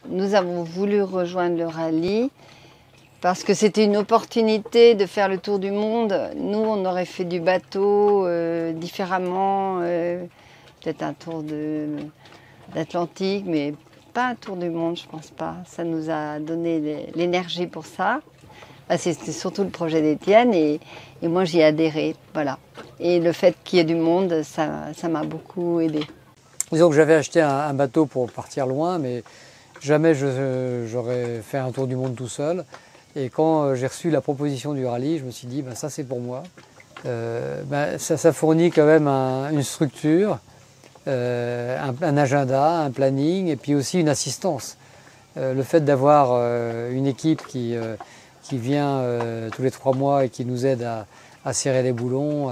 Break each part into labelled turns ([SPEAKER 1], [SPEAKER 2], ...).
[SPEAKER 1] Nous avons voulu rejoindre le rallye parce que c'était une opportunité de faire le tour du monde. Nous, on aurait fait du bateau différemment, peut-être un tour d'Atlantique, mais pas un tour du monde, je pense pas. Ça nous a donné l'énergie pour ça. C'était surtout le projet d'Étienne et moi j'y ai adhéré, voilà. Et le fait qu'il y ait du monde, ça m'a beaucoup aidé.
[SPEAKER 2] Disons que j'avais acheté un bateau pour partir loin, mais jamais j'aurais fait un tour du monde tout seul. Et quand j'ai reçu la proposition du rallye, je me suis dit, ben, ça c'est pour moi. Ça fournit quand même une structure, un agenda, un planning et puis aussi une assistance. Le fait d'avoir une équipe qui vient tous les 3 mois et qui nous aide à serrer les boulons,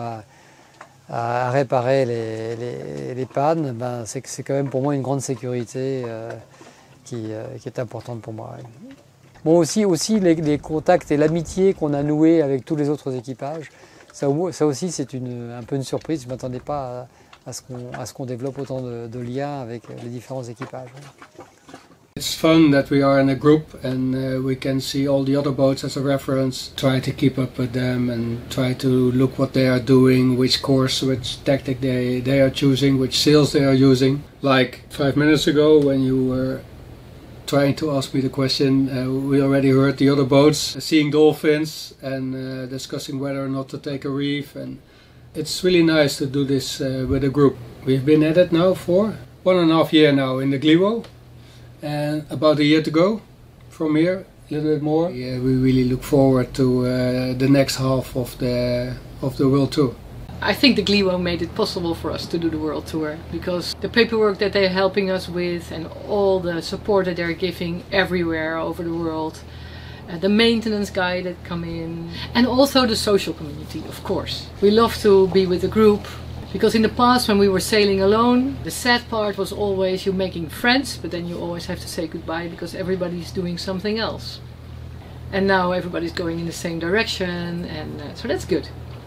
[SPEAKER 2] à réparer les pannes, ben c'est quand même pour moi une grande sécurité qui est importante pour moi. Bon, aussi les contacts et l'amitié qu'on a noué avec tous les autres équipages, ça aussi c'est un peu une surprise. Je ne m'attendais pas à ce qu'on développe autant de liens avec les différents équipages.
[SPEAKER 3] It's fun that we are in a group and we can see all the other boats as a reference, try to keep up with them and try to look what they are doing, which course, which tactic they are choosing, which sails they are using. Like 5 minutes ago when you were trying to ask me the question, we already heard the other boats seeing dolphins and discussing whether or not to take a reef, and it's really nice to do this with a group. We've been at it now for 1.5 years now in the Gliwo. And about a year to go from here, a little bit more. Yeah, we really look forward to the next half of the world tour.
[SPEAKER 4] I think the Gliwo made it possible for us to do the world tour because the paperwork that they're helping us with and all the support that they're giving everywhere over the world, the maintenance guy that come in, and also the social community, of course. We love to be with a group. Because in the past when we were sailing alone, the sad part was always you making friends, but then you always have to say goodbye because everybody's doing something else. And now everybody's going in the same direction, and so that's good.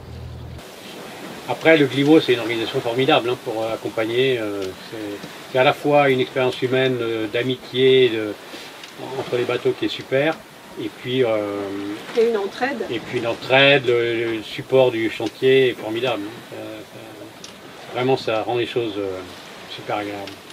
[SPEAKER 5] Après, le Gliwo, c'est une organisation formidable hein, pour accompagner. C'est à la fois une expérience humaine d'amitié entre les bateaux qui est super, et puis
[SPEAKER 6] et une entraide.
[SPEAKER 5] Et puis une entraide, le support du chantier est formidable. Vraiment, ça rend les choses super agréables.